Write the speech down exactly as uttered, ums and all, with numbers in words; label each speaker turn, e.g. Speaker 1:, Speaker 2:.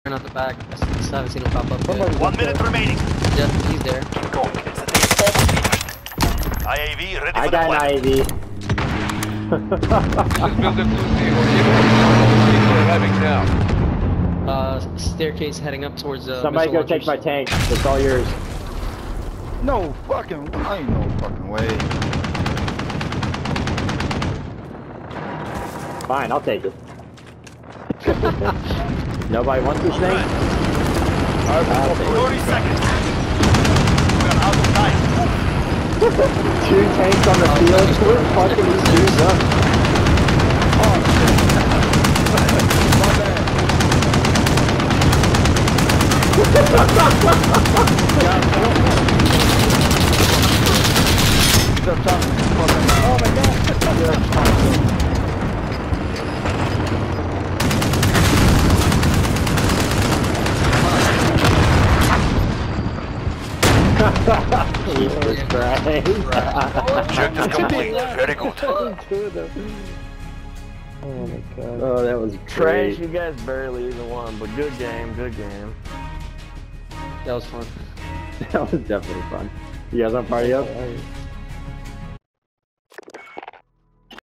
Speaker 1: Out the back. I still haven't seen him pop up yet.
Speaker 2: One minute remaining.
Speaker 1: Yep, he's there.
Speaker 2: Go. The day's almost finished. I A V ready for
Speaker 3: I
Speaker 2: the
Speaker 3: got an I A V.
Speaker 4: Just build a blue team. We're having now.
Speaker 1: Uh, staircase heading up towards uh,
Speaker 3: Somebody go
Speaker 1: missile
Speaker 3: take my
Speaker 1: launchers.
Speaker 3: tank. It's all yours.
Speaker 5: No fucking, I ain't no fucking way.
Speaker 3: Fine, I'll take it. Nobody wants this thing? I'll take it.
Speaker 2: thirty seconds. We're out of time.
Speaker 3: Two tanks on the field. We're fucking these dudes up.
Speaker 5: Oh shit. My bad. He's up top. Oh my god.
Speaker 3: Jesus Christ.
Speaker 2: Objective complete. Very good.
Speaker 3: Oh my god. Oh, that was
Speaker 6: Trash,
Speaker 3: great.
Speaker 6: you guys barely even won, but good game, good game.
Speaker 1: That was fun.
Speaker 3: That was definitely fun. You guys want to party up?